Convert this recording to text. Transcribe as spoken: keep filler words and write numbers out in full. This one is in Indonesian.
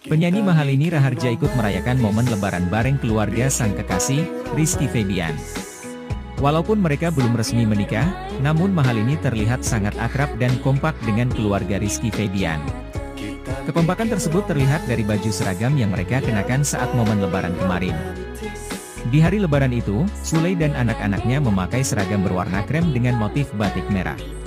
Penyanyi Mahalini Raharja ikut merayakan momen lebaran bareng keluarga sang kekasih, Rizky Febian. Walaupun mereka belum resmi menikah, namun Mahalini terlihat sangat akrab dan kompak dengan keluarga Rizky Febian. Kekompakan tersebut terlihat dari baju seragam yang mereka kenakan saat momen lebaran kemarin. Di hari lebaran itu, Sule dan anak-anaknya memakai seragam berwarna krem dengan motif batik merah.